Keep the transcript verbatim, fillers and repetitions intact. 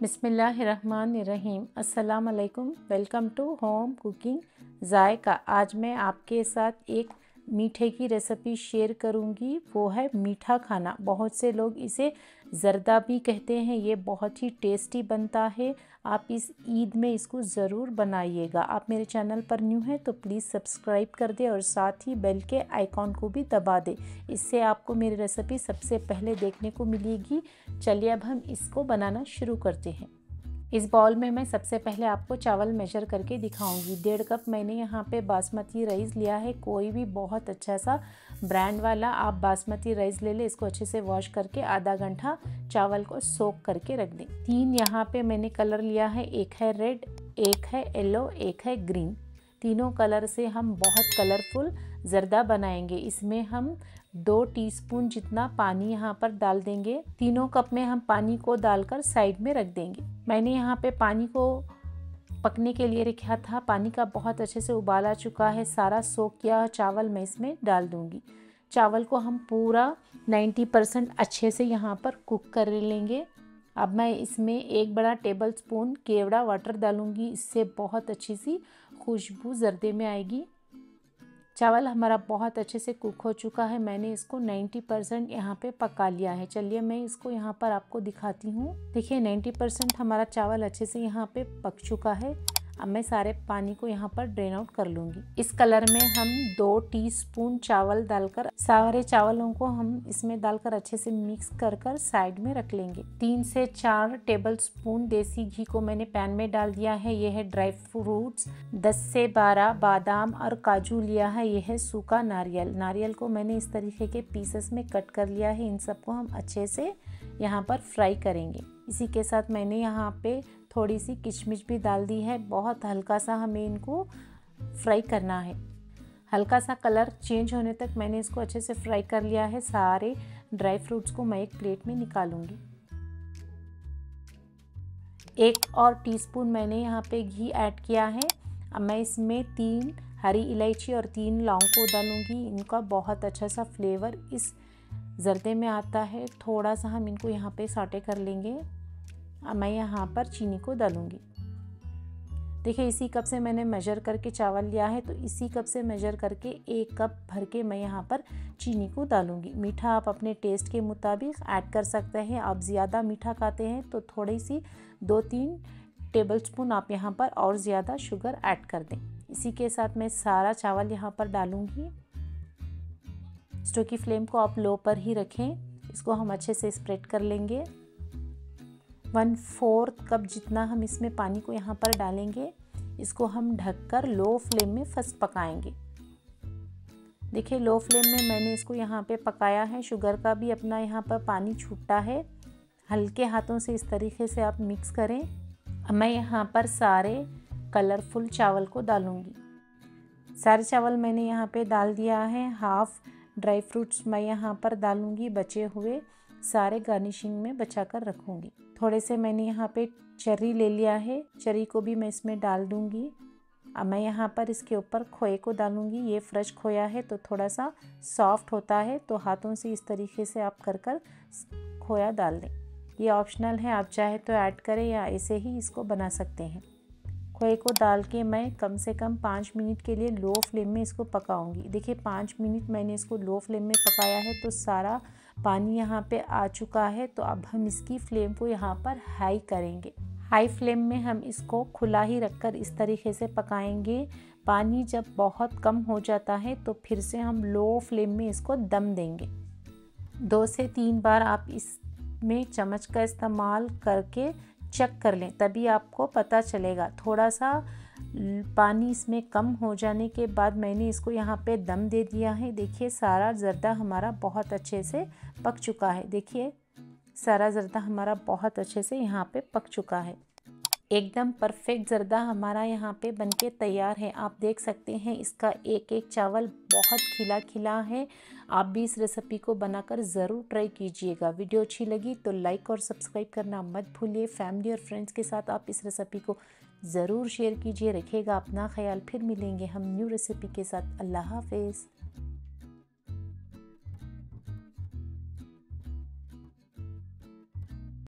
बिस्मिल्लाहिर्रहमानिर्रहीम। अस्सलाम वालेकुम। Welcome to home cooking Zaika. आज मैं आपके साथ एक मीठे की रेसिपी शेयर करूंगी, वो है मीठा खाना। बहुत से लोग इसे ज़रदा भी कहते हैं। ये बहुत ही टेस्टी बनता है। आप इस ईद में इसको ज़रूर बनाइएगा। आप मेरे चैनल पर न्यू हैं तो प्लीज़ सब्सक्राइब कर दें और साथ ही बेल के आइकॉन को भी दबा दें। इससे आपको मेरी रेसिपी सबसे पहले देखने को मिलेगी। चलिए अब हम इसको बनाना शुरू करते हैं। इस बाउल में मैं सबसे पहले आपको चावल मेजर करके दिखाऊंगी। डेढ़ कप मैंने यहाँ पे बासमती राइस लिया है। कोई भी बहुत अच्छा सा ब्रांड वाला आप बासमती राइस ले लें। इसको अच्छे से वॉश करके आधा घंटा चावल को सोक करके रख दें। तीन यहाँ पे मैंने कलर लिया है, एक है रेड, एक है येलो, एक है ग्रीन। तीनों कलर से हम बहुत कलरफुल ज़रदा बनाएंगे। इसमें हम दो टीस्पून जितना पानी यहाँ पर डाल देंगे। तीनों कप में हम पानी को डालकर साइड में रख देंगे। मैंने यहाँ पे पानी को पकने के लिए रखा था। पानी का बहुत अच्छे से उबाल आ चुका है। सारा सोख किया चावल मैं इसमें डाल दूँगी। चावल को हम पूरा नब्बे परसेंट अच्छे से यहाँ पर कुक कर लेंगे। अब मैं इसमें एक बड़ा टेबल स्पून केवड़ा वाटर डालूँगी। इससे बहुत अच्छी सी खुशबू ज़रदे में आएगी। चावल हमारा बहुत अच्छे से कुक हो चुका है। मैंने इसको नब्बे परसेंट यहाँ पे पका लिया है। चलिए मैं इसको यहाँ पर आपको दिखाती हूँ। देखिए नब्बे परसेंट हमारा चावल अच्छे से यहाँ पे पक चुका है। अब मैं सारे पानी को यहाँ पर ड्रेन आउट कर लूँगी। इस कलर में हम दो टीस्पून चावल डालकर सारे चावलों को हम इसमें डालकर अच्छे से मिक्स कर कर साइड में रख लेंगे। तीन से चार टेबल स्पून देसी घी को मैंने पैन में डाल दिया है। ये है ड्राई फ्रूट्स। दस से बारह बादाम और काजू लिया है। ये है सूखा नारियल। नारियल को मैंने इस तरीके के पीसेस में कट कर लिया है। इन सबको हम अच्छे से यहाँ पर फ्राई करेंगे। इसी के साथ मैंने यहाँ पे थोड़ी सी किशमिश भी डाल दी है। बहुत हल्का सा हमें इनको फ्राई करना है। हल्का सा कलर चेंज होने तक मैंने इसको अच्छे से फ्राई कर लिया है। सारे ड्राई फ्रूट्स को मैं एक प्लेट में निकालूंगी। एक और टीस्पून मैंने यहाँ पे घी ऐड किया है। अब मैं इसमें तीन हरी इलायची और तीन लौंग को डालूंगी। इनका बहुत अच्छा सा फ्लेवर इस ज़रदे में आता है। थोड़ा सा हम इनको यहाँ पे सौटे कर लेंगे। अब मैं यहाँ पर चीनी को डालूंगी। देखिए इसी कप से मैंने मेजर करके चावल लिया है, तो इसी कप से मेजर करके एक कप भर के मैं यहाँ पर चीनी को डालूंगी। मीठा आप अपने टेस्ट के मुताबिक ऐड कर सकते हैं। आप ज़्यादा मीठा खाते हैं तो थोड़ी सी दो तीन टेबलस्पून आप यहाँ पर और ज़्यादा शुगर ऐड कर दें। इसी के साथ मैं सारा चावल यहाँ पर डालूंगी। स्टोव की फ्लेम को आप लो पर ही रखें। इसको हम अच्छे से स्प्रेड कर लेंगे। वन फोर्थ कप जितना हम इसमें पानी को यहाँ पर डालेंगे। इसको हम ढककर लो फ्लेम में फर्स्ट पकाएंगे। देखिए लो फ्लेम में मैंने इसको यहाँ पे पकाया है। शुगर का भी अपना यहाँ पर पानी छूटता है। हल्के हाथों से इस तरीके से आप मिक्स करें। अब मैं यहाँ पर सारे कलरफुल चावल को डालूँगी। सारे चावल मैंने यहाँ पे डाल दिया है। हाफ ड्राई फ्रूट्स मैं यहाँ पर डालूँगी। बचे हुए सारे गार्निशिंग में बचा कर रखूँगी। थोड़े से मैंने यहाँ पे चेरी ले लिया है। चेरी को भी मैं इसमें डाल दूँगी। अब मैं यहाँ पर इसके ऊपर खोए को डालूँगी। ये फ्रेश खोया है तो थोड़ा सा सॉफ्ट होता है, तो हाथों से इस तरीके से आप कर कर खोया डाल दें। ये ऑप्शनल है, आप चाहे तो ऐड करें या ऐसे ही इसको बना सकते हैं। खोए को डाल के मैं कम से कम पाँच मिनट के लिए लो फ्लेम में इसको पकाऊंगी। देखिए पाँच मिनट मैंने इसको लो फ्लेम में पकाया है तो सारा पानी यहाँ पे आ चुका है। तो अब हम इसकी फ्लेम को यहाँ पर हाई करेंगे। हाई फ्लेम में हम इसको खुला ही रखकर इस तरीके से पकाएंगे। पानी जब बहुत कम हो जाता है तो फिर से हम लो फ्लेम में इसको दम देंगे। दो से तीन बार आप इसमें चम्मच का इस्तेमाल करके चेक कर लें, तभी आपको पता चलेगा। थोड़ा सा पानी इसमें कम हो जाने के बाद मैंने इसको यहाँ पे दम दे दिया है। देखिए सारा ज़रदा हमारा बहुत अच्छे से पक चुका है। देखिए सारा ज़रदा हमारा बहुत अच्छे से यहाँ पे पक चुका है। एकदम परफेक्ट ज़रदा हमारा यहाँ पे बनके तैयार है। आप देख सकते हैं इसका एक एक चावल बहुत खिला खिला है। आप भी इस रेसिपी को बनाकर ज़रूर ट्राई कीजिएगा। वीडियो अच्छी लगी तो लाइक और सब्सक्राइब करना मत भूलिए। फैमिली और फ्रेंड्स के साथ आप इस रेसिपी को ज़रूर शेयर कीजिए। रखिएगा अपना ख्याल। फिर मिलेंगे हम न्यू रेसिपी के साथ। अल्लाह हाफिज़।